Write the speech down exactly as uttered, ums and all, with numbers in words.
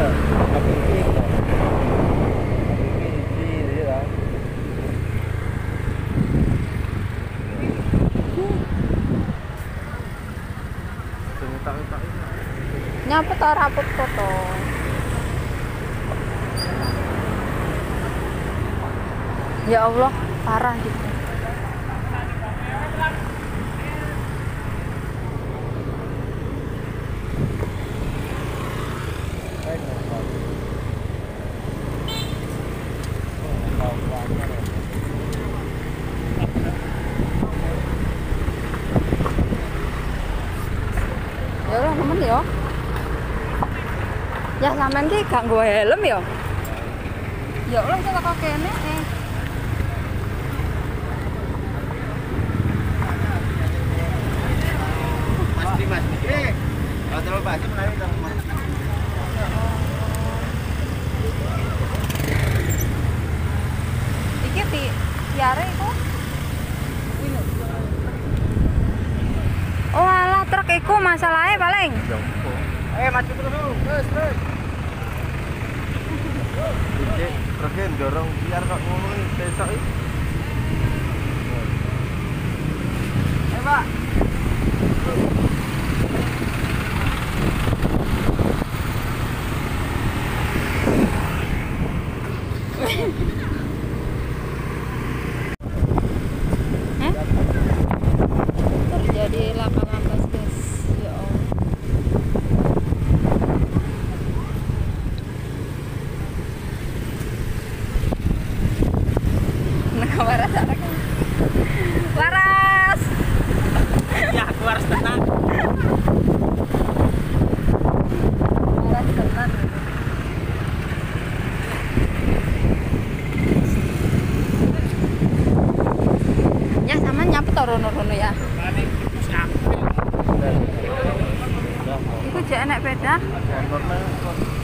ya. Tapi iki kok. Iki iki ya. Nyapa to raput foto. Ya Allah, parah gitu. Ya Allah, temen ya. Ya sampean ki gak nggo helm ya. Ya Allah, kita kok kene eh. Mas Dimas, eh. Kalau terlalu baju menarik dong. Iki di tiare iku. Oh alah truk iku masalahnya paling. Eh maju terus, terus terus. Iki truknya dorong biar kok ngomong besok iki. Eh Pak. Terjadi laka lantas guys. Ya Allah. Nah, waras ada kan? Waras. Ya aku harus tenang. Waras tenang. Ya sama nyapa to rono-rono ya. Iku jek enek beda. Motornya